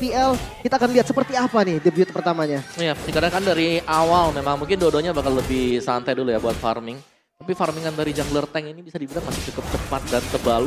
IPL. Kita akan lihat seperti apa nih debut pertamanya. Iya, dikarenakan dari awal memang mungkin dua-duanya bakal lebih santai dulu ya buat farming. Tapi farmingan dari jungler tank ini bisa dibilang masih cukup cepat dan tebal.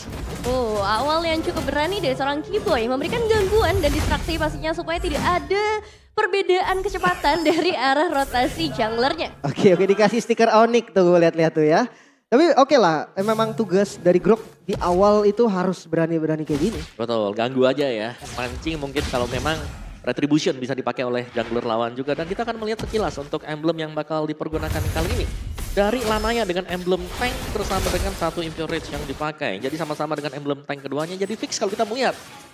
Awal yang cukup berani dari seorang Keyboy memberikan gangguan dan distraksi pastinya supaya tidak ada perbedaan kecepatan dari arah rotasi junglernya. Oke, dikasih stiker Onyx tuh, gue lihat-lihat tuh ya. Tapi oke lah, memang tugas dari Grok di awal itu harus berani-berani kayak gini. Betul, ganggu aja ya. Mancing mungkin kalau memang Retribution bisa dipakai oleh jungler lawan juga. Dan kita akan melihat sekilas untuk emblem yang bakal dipergunakan kali ini. Dari Lanaya dengan emblem tank bersama dengan satu Impure Rage yang dipakai. Jadi sama-sama dengan emblem tank keduanya. Jadi fix kalau kita melihat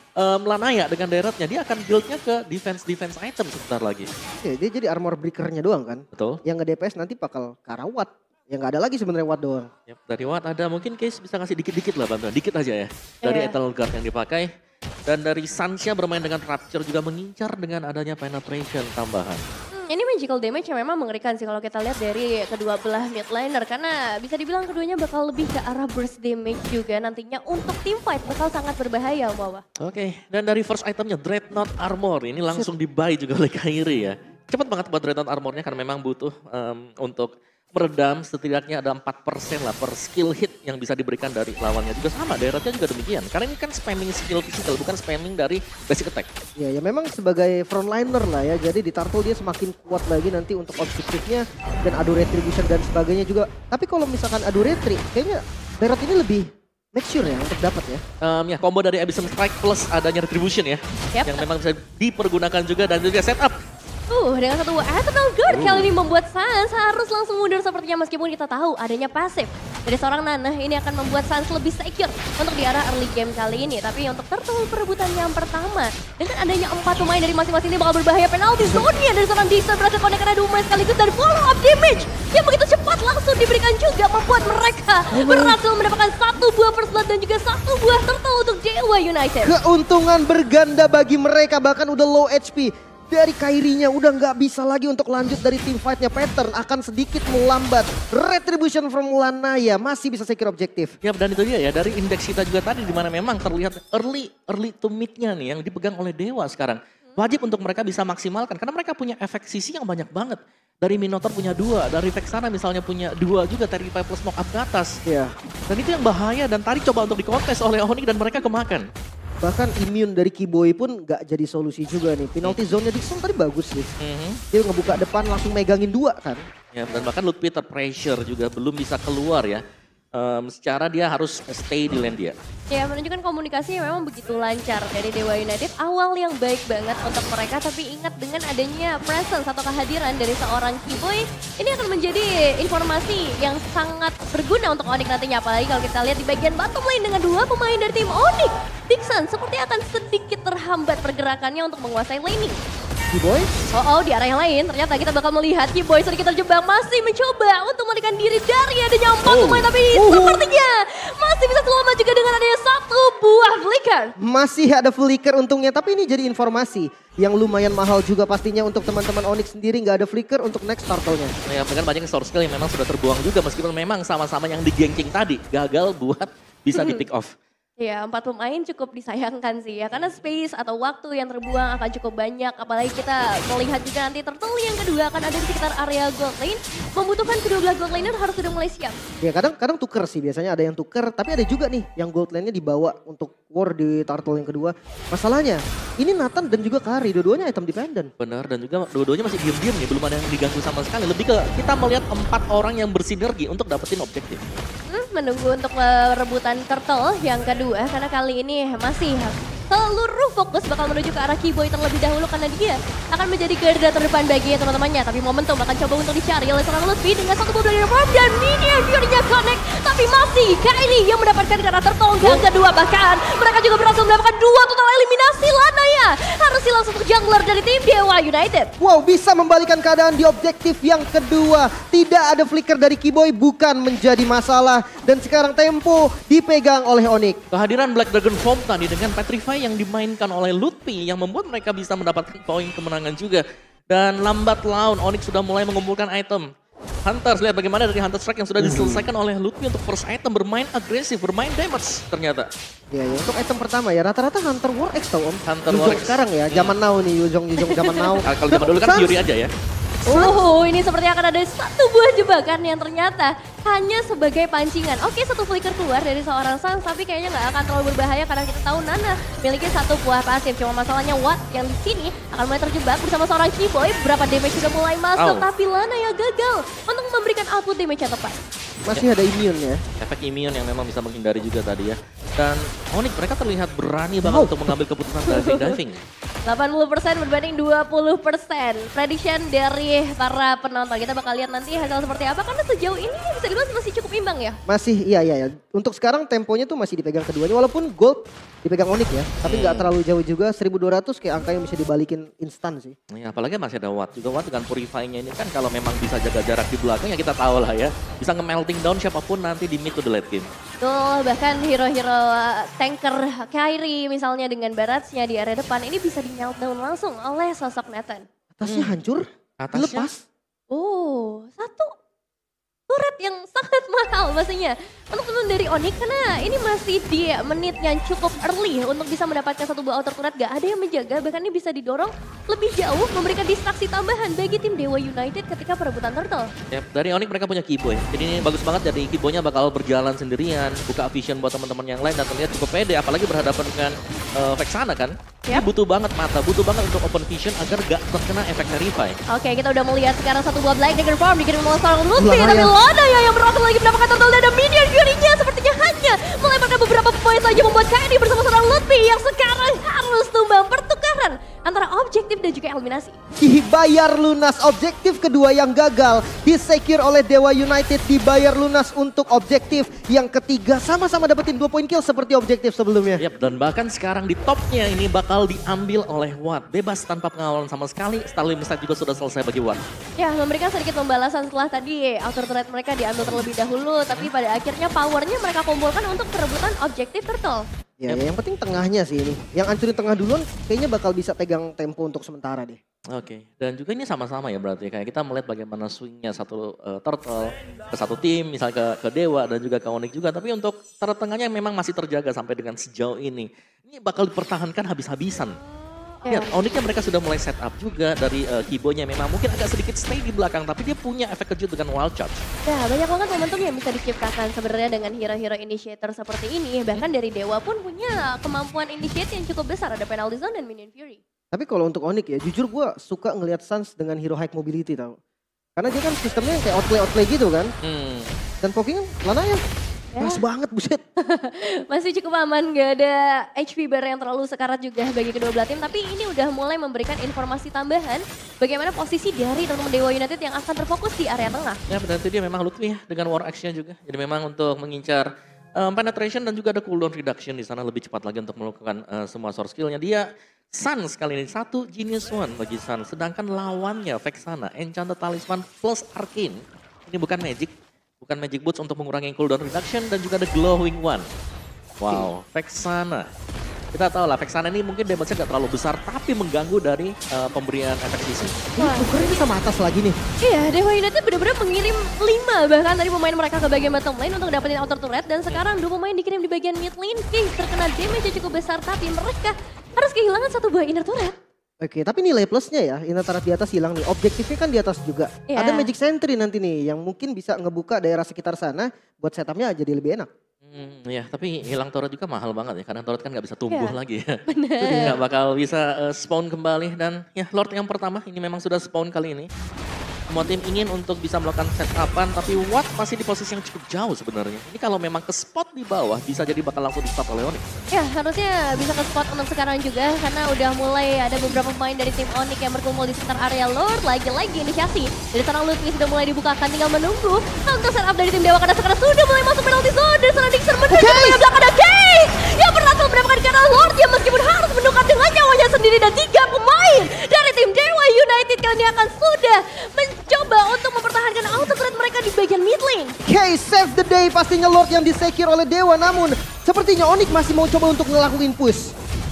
Lanaya dengan daratnya, dia akan build-nya ke defense item sebentar lagi. Oke, dia jadi armor breaker-nya doang kan? Betul. Yang nge-DPS nanti bakal ke arah Watt. Yang nggak ada lagi sebenarnya Watt doang. Yep, dari Watt ada mungkin Case bisa ngasih dikit-dikit lah bantuan, dikit aja ya. Dari Eternal Guard yang dipakai. Dan dari Sansha bermain dengan Rapture juga mengincar dengan adanya penetration tambahan. Ini magical damage yang memang mengerikan sih kalau kita lihat dari kedua belah mid laner. Karena bisa dibilang keduanya bakal lebih ke arah burst damage juga nantinya untuk team fight bakal sangat berbahaya Wawa. Oke, dan dari first itemnya Dreadnought Armor ini langsung di-buy juga oleh Kairi ya. Cepat banget buat Dreadnought Armornya karena memang butuh untuk meredam setidaknya ada 4% lah per skill hit yang bisa diberikan dari lawannya. Juga sama, daerahnya juga demikian. Karena ini kan spamming skill physical, bukan spamming dari basic attack. Ya memang sebagai frontliner lah ya. Jadi di Turtle dia semakin kuat lagi nanti untuk objektifnya. Dan adu retribution dan sebagainya juga. Tapi kalau misalkan adu retri, kayaknya daerah ini lebih make sure ya untuk dapat ya. Ya combo dari Abyssal Strike plus adanya retribution ya. Yang memang bisa dipergunakan juga dan juga setup. Dengan satu Eternal Guard kali ini membuat Sans harus langsung mundur sepertinya meskipun kita tahu adanya pasif dari seorang Nana ini akan membuat Sans lebih secure untuk di arah early game kali ini. Tapi untuk Turtle perebutan yang pertama dengan adanya 4 pemain dari masing-masing ini bakal berbahaya. Penalti zone-nya dari seorang Disa berhasil connect karena 2 pemain sekaligus dan follow up damage yang begitu cepat langsung diberikan juga membuat mereka berhasil mendapatkan 1 buah first blood dan juga 1 buah Turtle untuk Dewa United. Keuntungan berganda bagi mereka, bahkan udah low HP. Dari Kairinya udah nggak bisa lagi untuk lanjut dari team fight-nya. Pattern akan sedikit melambat. Retribution from Lanaya masih bisa secure objektif. Ya dan itu dia ya dari indeks kita juga tadi dimana memang terlihat early to mid-nya nih yang dipegang oleh Dewa sekarang. Wajib untuk mereka bisa maksimalkan karena mereka punya efek sisi yang banyak banget. Dari Minotaur punya 2, dari Vexana misalnya punya 2 juga, Terrify plus knock up ke atas. Iya. Dan itu yang bahaya dan tadi coba untuk dikontes oleh Onyx dan mereka kemakan. Bahkan immune dari Keyboy pun nggak jadi solusi juga nih. Penalty zone-nya Dixon tadi bagus sih. Dia ngebuka depan langsung megangin 2 kan. Ya, dan bahkan Lutfi terpressure juga belum bisa keluar ya. Secara dia harus stay di lane dia. Ya menunjukkan komunikasi yang memang begitu lancar dari Dewa United. Awal yang baik banget untuk mereka, tapi ingat dengan adanya presence atau kehadiran dari seorang Keyboy, ini akan menjadi informasi yang sangat berguna untuk Onyx nantinya. Apalagi kalau kita lihat di bagian bottom lane dengan 2 pemain dari tim Onyx. Dixon seperti akan sedikit terhambat pergerakannya untuk menguasai laning. Keyboy? Di arah yang lain ternyata kita bakal melihat Keyboy sedikit terjebak, masih mencoba untuk melarikan diri dari adanya 4 pemain, tapi sepertinya masih bisa selamat juga dengan adanya 1 buah flicker. Masih ada flicker untungnya, tapi ini jadi informasi yang lumayan mahal juga pastinya untuk teman-teman Onyx sendiri. Nggak ada flicker untuk next turtle-nya. Ya dengan banyak source skill yang memang sudah terbuang juga meskipun memang sama-sama yang digengking tadi gagal buat bisa di pick off. Ya 4 pemain cukup disayangkan sih ya, karena space atau waktu yang terbuang akan cukup banyak. Apalagi kita melihat juga nanti Turtle yang kedua akan ada di sekitar area gold lane. Membutuhkan kedua belah gold laner harus sudah mulai siap. Ya kadang tuker sih, biasanya ada yang tuker. Tapi ada juga nih yang gold lane-nya dibawa untuk war di Turtle yang kedua. Masalahnya ini Nathan dan juga Kari, dua-duanya item dependent. Benar, dan juga dua-duanya masih diem-diem nih, belum ada yang diganggu sama sekali. Lebih ke kita melihat 4 orang yang bersinergi untuk dapetin objektif. Menunggu untuk rebutan Turtle yang kedua, karena kali ini masih seluruh fokus bakal menuju ke arah Keyboy terlebih dahulu karena dia akan menjadi garda terdepan bagi teman-temannya. Tapi momentum akan coba untuk dicari oleh seorang Lutfi dengan 1 buah dari farm dan minion Fury-nya connect. Tapi masih Kylie yang mendapatkan karena Turtle yang kedua, bahkan mereka juga berhasil mendapatkan 2 total eliminasi. Lanaya harus hilang 1 jungler dari tim Dewa United. Wow, bisa membalikan keadaan di objektif yang kedua. Tidak ada flicker dari Keyboy bukan menjadi masalah. Dan sekarang tempo dipegang oleh Onyx. Kehadiran Black Dragon Form tadi dengan Petrify yang dimainkan oleh Lutfi yang membuat mereka bisa mendapatkan poin kemenangan juga. Dan lambat laun Onyx sudah mulai mengumpulkan item. Hunters, lihat bagaimana dari Hunter Strike yang sudah diselesaikan oleh Lutfi untuk first item, bermain agresif, bermain damage ternyata. Ya, untuk item pertama ya rata-rata Hunter War X tau Om. Hunter Yuzong War X. sekarang ya, zaman now nih Yuzong zaman now. Kalau zaman dulu kan Sans. Fury aja ya. Oh, ini sepertinya akan ada satu buah jebakan yang ternyata hanya sebagai pancingan. Oke, satu flicker keluar dari seorang Sans, tapi kayaknya nggak akan terlalu berbahaya karena kita tahu Nana memiliki satu buah pasif. Cuma masalahnya Watt yang di sini akan mulai terjebak bersama seorang Keyboy. Beberapa damage sudah mulai masuk, tapi Lana yang gagal untuk memberikan output damage yang tepat. Masih ada immune ya. Efek immune yang memang bisa menghindari juga tadi ya. Dan Onyx mereka terlihat berani banget untuk mengambil keputusan diving. 80% berbanding 20%. Prediction dari para penonton. Kita bakal lihat nanti hasil seperti apa. Karena sejauh ini bisa dibilang masih cukup imbang ya. Masih, iya. Untuk sekarang temponya tuh masih dipegang keduanya. Walaupun gold dipegang Onyx ya. Tapi nggak terlalu jauh juga. 1200 kayak angka yang bisa dibalikin instan sih. Ya, apalagi masih ada Watt juga. Watt dengan purifying-nya ini kan kalau memang bisa jaga jarak di belakang ya kita tahu lah ya. Bisa nge-melting down siapapun nanti di mid to the late game. Betul, bahkan hero-hero tanker Kairi misalnya dengan Baratsnya di area depan. Ini bisa di-meltdown langsung oleh sosok Nathan. Atasnya hancur, Atasnya? lepas. Oh, satu turret yang sangat mahal pastinya untuk teman dari Onyx karena ini masih di menit yang cukup early untuk bisa mendapatkan satu buah outer turret. Gak ada yang menjaga, bahkan ini bisa didorong lebih jauh memberikan distraksi tambahan bagi tim Dewa United ketika perebutan turtle. Yep, dari Onyx mereka punya Keyboy. Jadi ini bagus banget jadi Keyboy-nya bakal berjalan sendirian, buka vision buat teman-teman yang lain dan terlihat cukup pede apalagi berhadapan dengan Vexana kan. Ini butuh banget mata, butuh banget untuk open vision agar gak terkena efek Revive. Oke, kita udah melihat sekarang satu buah Black Dagger Farm dikirim oleh seorang Lutfi, Lana tapi ya. Lana ya yang berhasil lagi mendapatkan total dan ada minion Fury-nya sepertinya hanya melemparkan beberapa poin saja membuat Kairi bersama seorang Lutfi yang sekarang harus tumbang pertukaran antara objektif dan juga eliminasi. Dibayar lunas objektif kedua yang gagal. Disecure oleh Dewa United, dibayar lunas untuk objektif yang ketiga. Sama-sama dapetin 2 poin kill seperti objektif sebelumnya. Yap, dan bahkan sekarang di topnya ini bakal diambil oleh Watt. Bebas tanpa pengawalan sama sekali, Starlim Sight juga sudah selesai bagi Watt. Ya, memberikan sedikit pembalasan setelah tadi outer turret mereka diambil terlebih dahulu, tapi pada akhirnya powernya mereka kumpulkan untuk perebutan objektif turtle. Ya, yang penting tengahnya sih ini. Yang hancurin tengah duluan kayaknya bakal bisa pegang tempo untuk sementara deh. Oke, dan juga ini sama-sama ya berarti kayak kita melihat bagaimana swingnya satu turtle ke satu tim, misalnya ke Dewa dan juga ke Onyx juga. Tapi untuk turret tengahnya memang masih terjaga sampai dengan sejauh ini. Ini bakal dipertahankan habis-habisan. Ya. Lihat, Onyxnya mereka sudah mulai set up juga dari Keyboy-nya memang mungkin agak sedikit stay di belakang, tapi dia punya efek kejut dengan Wild Charge. Ya, banyak banget momentum yang bisa diciptakan sebenarnya dengan hero-hero initiator seperti ini. Bahkan dari Dewa pun punya kemampuan initiate yang cukup besar, ada penalty zone dan minion fury. Tapi kalau untuk Onyx ya, jujur gue suka ngelihat Sans dengan hero high mobility tau. Karena dia kan sistemnya kayak outplay gitu kan. Dan poking Lana ya, keras banget buset. Masih cukup aman, gak ada HP bar yang terlalu sekarat juga bagi kedua belah tim. Tapi ini udah mulai memberikan informasi tambahan bagaimana posisi dari teman-teman Dewa United yang akan terfokus di area tengah. Ya, berarti dia memang Lutfi ya dengan War Axe-nya juga. Jadi memang untuk mengincar penetration dan juga ada cooldown reduction di sana lebih cepat lagi untuk melakukan semua source skill-nya. Dia Sans kali ini satu Genius One bagi Sans. Sedangkan lawannya Vexana, Enchanted Talisman plus Arcane. Ini bukan magic. Bukan magic boots untuk mengurangi cooldown reduction dan juga ada glowing one. Wow, Vexana. Kita tahu lah Vexana ini mungkin damage-nya gak terlalu besar tapi mengganggu dari pemberian efek sisi. Ini tukernya sama atas lagi nih. Iya, Dewa United benar-benar mengirim 5 bahkan dari pemain mereka ke bagian bottom lane untuk dapetin outer turret. Dan sekarang 2 pemain dikirim di bagian mid lane. Kings terkena damage yang cukup besar tapi mereka harus kehilangan satu buah inner turret. Oke, tapi nilai plusnya ya, inner turret di atas hilang nih. Objektifnya kan di atas juga. Iya. Ada Magic Sentry nanti nih yang mungkin bisa ngebuka daerah sekitar sana buat setupnya jadi lebih enak. Ya, tapi hilang turret juga mahal banget ya, karena turret kan gak bisa tumbuh Iya, lagi ya. Bener. Gak bakal bisa spawn kembali dan ya Lord yang pertama ini memang sudah spawn kali ini. Semua tim ingin untuk bisa melakukan set-upan, tapi Watt masih di posisi yang cukup jauh sebenarnya. Ini kalau memang ke spot di bawah, bisa jadi bakal langsung di-stop oleh Onyx. Ya, harusnya bisa ke spot untuk sekarang juga karena udah mulai ada beberapa pemain dari tim Onyx yang berkumpul di sekitar area Lord. Lagi-lagi inisiasi dari seorang Lutfi sudah mulai dibukakan, tinggal menunggu untuk setup dari tim Dewa karena sekarang sudah mulai masuk penalty zone dari seorang Dixon menuju ke bagian belakang ada Kay yang berhasil mendapatkan karena Lord yang meskipun harus menukar dengan nyawanya sendiri dan 3 pemain dari tim Dewa United kali ini akan sudah mencoba untuk mempertahankan outer turret mereka di bagian mid lane. Kay save the day, pastinya Lord yang disecure oleh Dewa, namun sepertinya Onyx masih mau coba untuk ngelakuin push.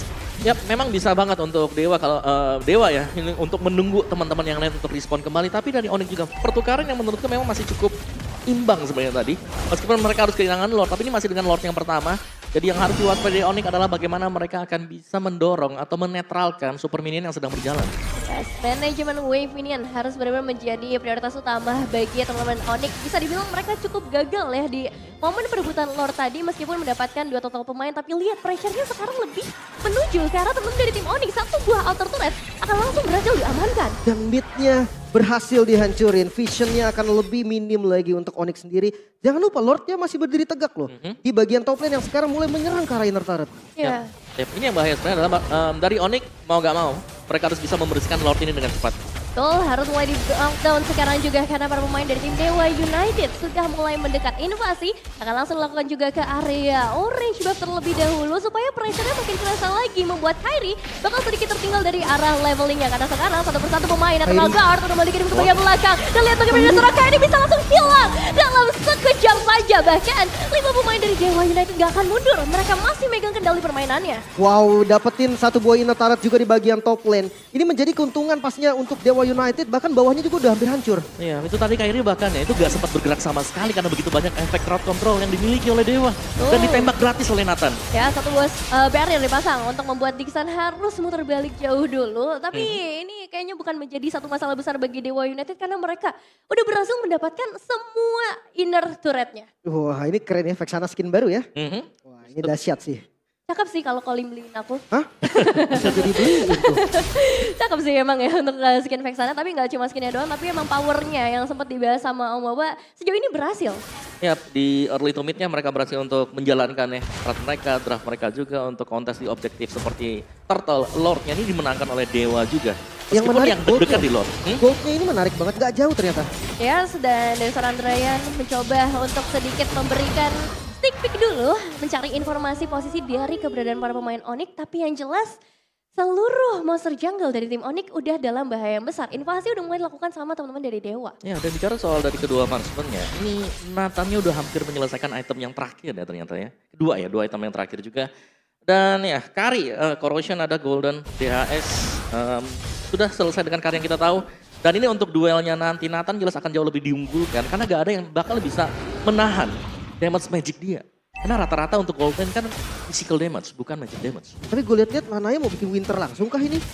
Ya, memang bisa banget untuk Dewa kalau Dewa ya ini untuk menunggu teman-teman yang lain untuk respon kembali. Tapi dari Onyx juga pertukaran yang menurutku memang masih cukup imbang sebenarnya tadi. Meskipun mereka harus kehilangan Lord, tapi ini masih dengan Lord yang pertama. Jadi yang harus diwaspadai Onyx adalah bagaimana mereka akan bisa mendorong atau menetralkan super minion yang sedang berjalan. Yes, manajemen wave minion harus benar-benar menjadi prioritas utama bagi teman-teman Onyx. Bisa dibilang mereka cukup gagal ya di momen perebutan Lord tadi meskipun mendapatkan 2 total pemain. Tapi lihat pressure-nya sekarang lebih menuju ke arah teman dari tim Onyx. Satu buah outer turret akan langsung berhasil diamankan. Dan mid-nya berhasil dihancurin, visionnya akan lebih minim lagi untuk Onyx sendiri. Jangan lupa Lordnya masih berdiri tegak loh. Di bagian top lane yang sekarang mulai menyerang ke arah inner turret. Ya. Yep, ini yang bahaya sebenarnya adalah dari Onyx mau gak mau mereka harus bisa membersihkan Lord ini dengan cepat. Betul, harus mulai di lockdown sekarang juga karena para pemain dari tim Dewa United sudah mulai mendekat invasi. Akan langsung dilakukan juga ke area orange buff terlebih dahulu supaya pressure-nya makin kerasa lagi. Membuat Kairi bakal sedikit tertinggal dari arah levelingnya. Karena sekarang satu persatu pemain yang kenal guard udah mulai dikirim ke bagian belakang. Dan lihat bagaimana seorang Kairi bisa langsung hilang dalam sekejap saja. Bahkan 5 pemain dari Dewa United gak akan mundur. Mereka masih megang kendali permainannya. Wow, dapetin satu buah inner turret juga di bagian top lane. Ini menjadi keuntungan pastinya untuk Dewa United, bahkan bawahnya juga udah hampir hancur. Iya, itu tadi Kairi bahkan ya itu gak sempat bergerak sama sekali karena begitu banyak efek crowd control yang dimiliki oleh Dewa. Dan ditembak gratis oleh Nathan. Ya, satu buah barrier dipasang untuk membuat Dixon harus muter balik jauh dulu. Tapi ini kayaknya bukan menjadi satu masalah besar bagi Dewa United karena mereka udah berhasil mendapatkan semua inner turretnya. Wah, ini keren ya, Vexana skin baru ya. Wah, ini dahsyat sih. Cakep sih kalau Colin beliin aku. Hah? Bisa jadi beli itu. Cakep sih emang ya untuk skin Vexana, tapi nggak cuma skinnya doang, tapi emang powernya yang sempat dibahas sama Om Boba sejauh ini berhasil. Ya, di early to mid-nya mereka berhasil untuk menjalankan ya strat mereka, draft mereka juga untuk kontes di objektif seperti Turtle. Lord-nya ini dimenangkan oleh Dewa juga. Yang Meskipun menarik yang deg-degan di Lord. Goldnya ini menarik banget, gak jauh ternyata. Ya, dan dari seorang Andrayan mencoba untuk sedikit memberikan sneak peek dulu, mencari informasi posisi dari keberadaan para pemain Onyx, tapi yang jelas seluruh monster jungle dari tim Onyx udah dalam bahaya yang besar. Invasi udah mulai dilakukan sama teman-teman dari Dewa. Ya, dan bicara soal dari kedua marksman-nya, ini Nathan-nya udah hampir menyelesaikan item yang terakhir ya ternyata ya. Dua item yang terakhir juga. Dan ya, Kari, Corrosion ada Golden, DHS, sudah selesai dengan Kari yang kita tahu. Dan ini untuk duelnya nanti, Nathan jelas akan jauh lebih diunggulkan karena gak ada yang bakal bisa menahan damage magic dia. Karena rata-rata untuk Golden kan physical damage, bukan magic damage. Tapi gue liat-liat Lanaya mau bikin winter langsung kah ini?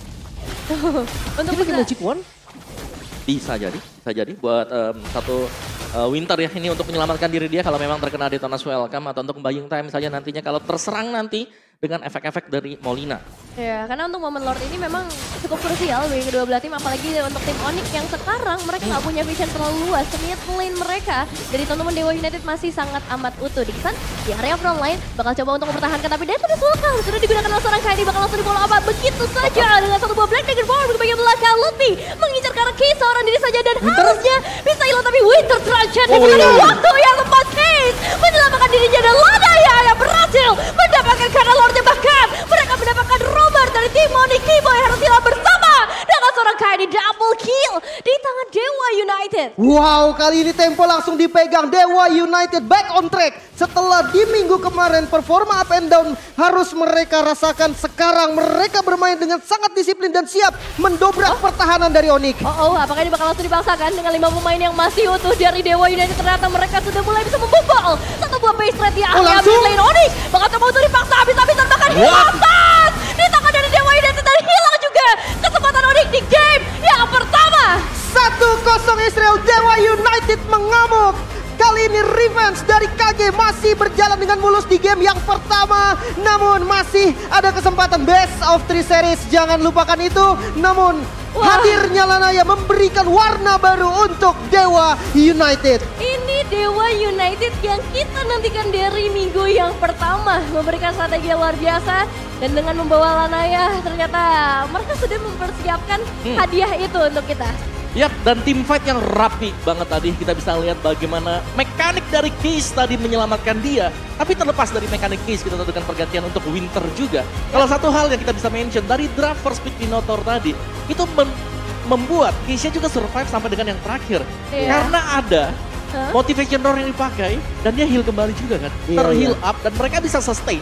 Untuk Dia bikin bisa magic one? Bisa jadi buat satu winter ya ini untuk menyelamatkan diri dia kalau memang terkena Detona's Welcome atau untuk buying time saja nantinya kalau terserang nanti dengan efek-efek dari Molina. Ya, karena untuk momen Lord ini memang cukup krusial bagi kedua belah tim, apalagi untuk tim Onyx yang sekarang mereka nggak punya vision terlalu luas. Mid lane mereka dari teman-teman Dewa United masih sangat amat utuh. Dixon di area front line bakal coba untuk mempertahankan, tapi Detona's Welcome sudah digunakan oleh seorang Kairi, bakal langsung di-follow up begitu saja dengan satu buah Black Dagger Form ke bagian belakang. Lutfi mengincar ke arah Case seorang diri saja dan harusnya bisa hilang, tapi Winter Truncheon diberikan waktu yang tepat. Case menyelamatkan dirinya dan Lanaya yang berhasil mendapatkan karena Lordnya, bahkan mereka mendapatkan Robert dari tim Onyx. Kiboy harus hilang bersama dengan seorang Kairi, double kill di tangan Dewa United. Wow, kali ini tempo langsung dipegang Dewa United, back on track. Setelah di minggu kemarin performa up and down harus mereka rasakan, sekarang mereka bermain dengan sangat disiplin dan siap mendobrak pertahanan dari Onyx. Apakah ini bakal langsung dipaksakan dengan 5 pemain yang masih utuh dari Dewa United? Ternyata mereka sudah mulai bisa membobol satu buah base trade di area mid lane. Onyx bakal coba untuk dipaksa habis-habisan, bahkan hilang di tangan dari Dewa United dan hilang juga kesempatan Onyx di game yang pertama. 1-0 Israel, Dewa United mengamuk. Kali ini revenge dari KG masih berjalan dengan mulus di game yang pertama. Namun masih ada kesempatan best of 3 series, jangan lupakan itu. Namun hadirnya Lanaya memberikan warna baru untuk Dewa United. Ini Dewa United yang kita nantikan dari minggu yang pertama, memberikan strategi yang luar biasa. Dan dengan membawa Lanaya ternyata mereka sudah mempersiapkan hadiah itu untuk kita. Yap, dan tim fight yang rapi banget tadi. Kita bisa lihat bagaimana mekanik dari Case tadi menyelamatkan dia. Tapi terlepas dari mekanik Case, kita tentukan pergantian untuk Winter juga. Kalau satu hal yang kita bisa mention, dari draft first pick Minotaur tadi, itu membuat Case-nya juga survive sampai dengan yang terakhir. Karena ada motivation roar yang dipakai, dan dia heal kembali juga kan. Terheal up, dan mereka bisa sustain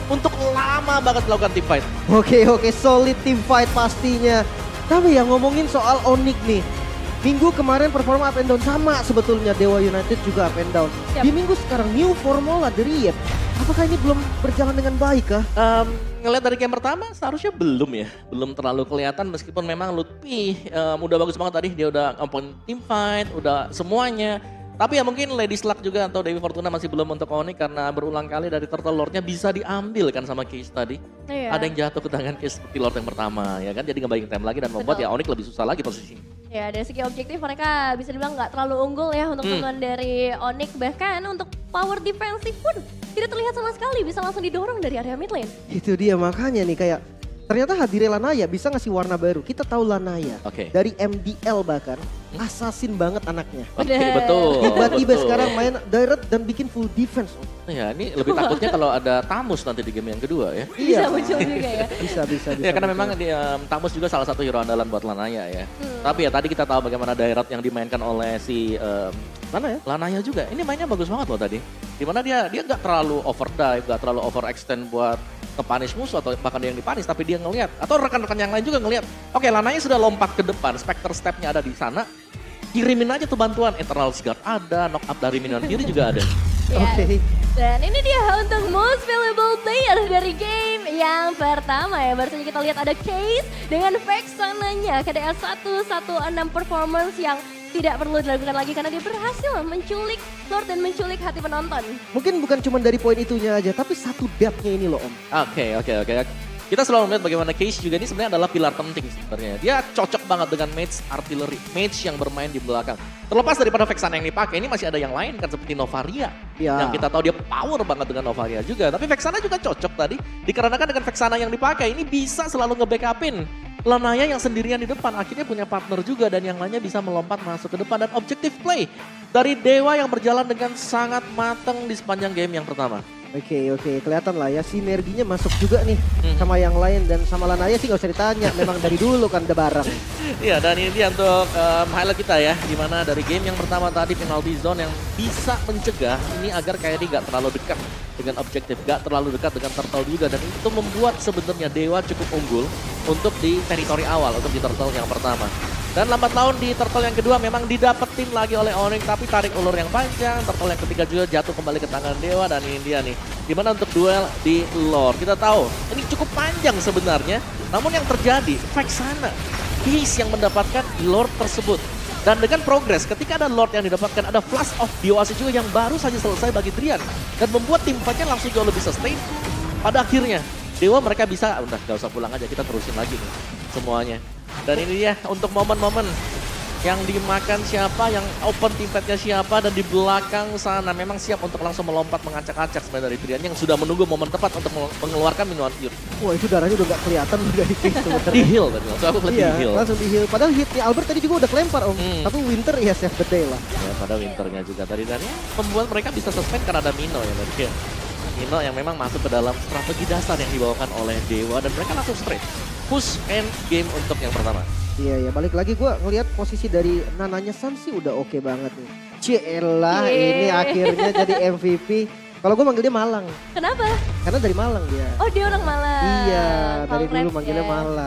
untuk lama banget melakukan team fight. Oke, solid team fight pastinya. Tapi yang ngomongin soal Onyx nih, minggu kemarin performa up and down sama sebetulnya Dewa United juga up and down. Yap. Di minggu sekarang new formula dari Riot. Apakah ini belum berjalan dengan baik kah? Ngelihat dari game pertama seharusnya belum ya. Belum terlalu kelihatan meskipun memang Lutfi udah bagus banget tadi. Dia udah open team fight, udah semuanya. Tapi ya mungkin Lady Slug juga atau Dewi Fortuna masih belum untuk Onyx karena berulang kali dari Turtle Lord-nya bisa diambil kan sama Case tadi. Iya. Ada yang jatuh ke tangan Case seperti Lord yang pertama ya kan. Jadi ngebagiin time lagi dan membuat Betul. ya Onyx lebih susah lagi posisinya. Ya dari segi objektif mereka bisa dibilang nggak terlalu unggul ya untuk teman dari Onyx. Bahkan untuk power defensif pun tidak terlihat sama sekali, bisa langsung didorong dari area mid lane. Itu dia makanya nih kayak ternyata hadirnya Lanaya bisa ngasih warna baru. Kita tahu Lanaya Oke. dari MDL bahkan assassin banget anaknya. Oke, Bener. betul. Tiba-tiba betul. sekarang main direct dan bikin full defense. Ya ini lebih takutnya kalau ada Tamus nanti di game yang kedua ya. Bisa muncul juga ya. Bisa. Ya karena memang Tamus juga salah satu hero andalan buat Lanaya ya. Tapi ya tadi kita tahu bagaimana Dairat yang dimainkan oleh si Mana ya? Lanaya juga. Ini mainnya bagus banget loh tadi. Dimana dia nggak terlalu overdive, nggak terlalu overextend buat nge-punish musuh atau bahkan dia yang dipunish, tapi dia ngelihat atau rekan-rekan yang lain juga ngelihat. Oke, Lanaya sudah lompat ke depan, Spectre step-nya ada di sana. Kirimin aja tuh bantuan, Eternal Guard ada, knock up dari minion kiri juga ada. Ya. Oke. Dan ini dia untuk most valuable player dari game yang pertama ya. Baru saja kita lihat ada Case dengan Vexananya. KDA 116 performance yang tidak perlu dilakukan lagi karena dia berhasil menculik Lord dan menculik hati penonton. Mungkin bukan cuma dari poin itunya aja, tapi satu depth-nya ini loh Om. Oke. Kita selalu melihat bagaimana Case juga ini sebenarnya adalah pilar penting sebenarnya. Dia cocok banget dengan mage artillery, mage yang bermain di belakang. Terlepas daripada Vexana yang dipakai, ini masih ada yang lain kan seperti Novaria. Ya. Yang kita tahu dia power banget dengan Novaria juga. Tapi Vexana juga cocok tadi. Dikarenakan dengan Vexana yang dipakai, ini bisa selalu nge-backupin Lanaya yang sendirian di depan. Akhirnya punya partner juga dan yang lainnya bisa melompat masuk ke depan. Dan objective play dari Dewa yang berjalan dengan sangat matang di sepanjang game yang pertama. Oke, kelihatan lah ya sinerginya masuk juga nih sama yang lain dan sama Lanaya sih gak usah ditanya, memang dari dulu kan udah bareng. Iya, dan ini dia untuk highlight kita ya, dimana dari game yang pertama tadi penalty zone yang bisa mencegah ini agar KD gak terlalu dekat dengan objektif, gak terlalu dekat dengan Turtle juga, dan itu membuat sebenarnya Dewa cukup unggul untuk di teritori awal, untuk di Turtle yang pertama. Dan lambat laun di Turtle yang kedua memang didapetin lagi oleh Onyx, tapi tarik ulur yang panjang. Turtle yang ketiga juga jatuh kembali ke tangan Dewa, dan ini dia nih. Dimana untuk duel di Lord, kita tahu ini cukup panjang sebenarnya. Namun yang terjadi, Vexana, Case yang mendapatkan Lord tersebut. Dan dengan progress, ketika ada Lord yang didapatkan, ada Flash of Dioasi juga yang baru saja selesai bagi Trian. Dan membuat tim fight-nya langsung jauh lebih sustain. Pada akhirnya, Dewa mereka bisa, udah gak usah pulang aja, kita terusin lagi nih semuanya. Dan ini dia untuk momen-momen yang dimakan siapa, yang open team fight-nya siapa, dan di belakang sana memang siap untuk langsung melompat mengacak-acak sebenarnya dari Trian yang sudah menunggu momen tepat untuk mengeluarkan minuman pure. Wah itu darahnya udah gak kelihatan dari Case Di sebenarnya. heal tadi, langsung aku lihat Iya, di heal. langsung di heal. Padahal hitnya Albert tadi juga udah kelempar Om. Tapi Winter ya save the day lah. Ya pada winternya juga tadi, dan ya membuat mereka bisa suspend karena ada Mino ya tadi ya. Mino yang memang masuk ke dalam strategi dasar yang dibawakan oleh Dewa, dan mereka langsung straight push end game untuk yang pertama. Iya, balik lagi gue ngelihat posisi dari Nananya San sih udah oke banget nih. Cielah, ini akhirnya jadi MVP. Kalau gue manggil dia Malang, Kenapa? karena dari Malang dia. Oh dia orang Malang. Iya, dari dulu Congrats manggilnya ya. Malang.